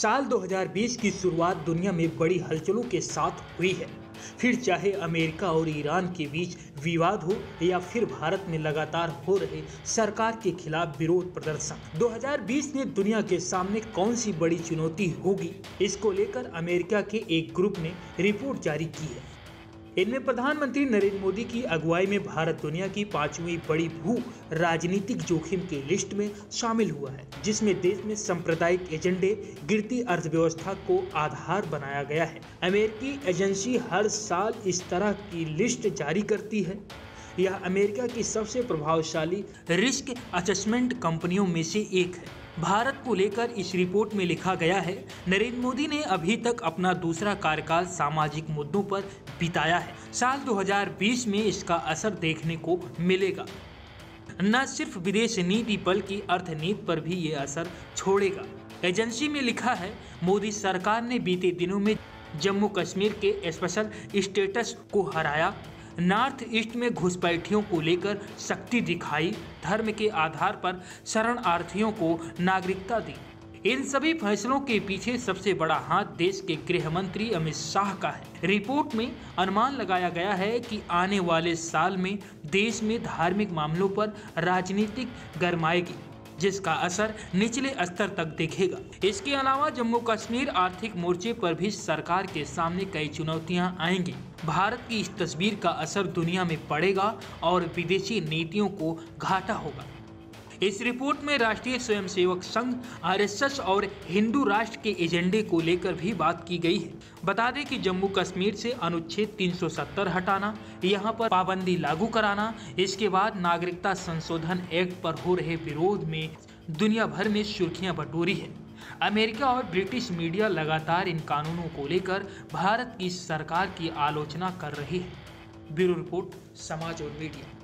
साल 2020 की शुरुआत दुनिया में बड़ी हलचलों के साथ हुई है। फिर चाहे अमेरिका और ईरान के बीच विवाद हो या फिर भारत में लगातार हो रहे सरकार के खिलाफ विरोध प्रदर्शन, 2020 ने दुनिया के सामने कौन सी बड़ी चुनौती होगी, इसको लेकर अमेरिका के एक ग्रुप ने रिपोर्ट जारी की है। इनमें प्रधानमंत्री नरेंद्र मोदी की अगुवाई में भारत दुनिया की 5वीं बड़ी भू राजनीतिक जोखिम की लिस्ट में शामिल हुआ है, जिसमें देश में सांप्रदायिक एजेंडे, गिरती अर्थव्यवस्था को आधार बनाया गया है। अमेरिकी एजेंसी हर साल इस तरह की लिस्ट जारी करती है। यह अमेरिका की सबसे प्रभावशाली रिस्क असेसमेंट कंपनियों में से एक है। भारत को लेकर इस रिपोर्ट में लिखा गया है, नरेंद्र मोदी ने अभी तक अपना दूसरा कार्यकाल सामाजिक मुद्दों पर बिताया है। साल 2020 में इसका असर देखने को मिलेगा। न सिर्फ विदेश नीति बल्कि अर्थनीति पर भी ये असर छोड़ेगा। एजेंसी में लिखा है, मोदी सरकार ने बीते दिनों में जम्मू कश्मीर के स्पेशल स्टेटस को हराया, नॉर्थ ईस्ट में घुसपैठियों को लेकर सख्ती दिखाई, धर्म के आधार पर शरणार्थियों को नागरिकता दी। इन सभी फैसलों के पीछे सबसे बड़ा हाथ देश के गृह मंत्री अमित शाह का है। रिपोर्ट में अनुमान लगाया गया है कि आने वाले साल में देश में धार्मिक मामलों पर राजनीतिक गरमाएगी, जिसका असर निचले स्तर तक दिखेगा। इसके अलावा जम्मू कश्मीर आर्थिक मोर्चे पर भी सरकार के सामने कई चुनौतियां आएंगी। भारत की इस तस्वीर का असर दुनिया में पड़ेगा और विदेशी नीतियों को घाटा होगा। इस रिपोर्ट में राष्ट्रीय स्वयंसेवक संघ, आरएसएस और हिंदू राष्ट्र के एजेंडे को लेकर भी बात की गई है। बता दें कि जम्मू कश्मीर से अनुच्छेद 370 हटाना, यहां पर पाबंदी लागू कराना, इसके बाद नागरिकता संशोधन एक्ट पर हो रहे विरोध में दुनिया भर में सुर्खियां बटोरी है। अमेरिका और ब्रिटिश मीडिया लगातार इन कानूनों को लेकर भारत की सरकार की आलोचना कर रही है। ब्यूरो रिपोर्ट, समाज और मीडिया।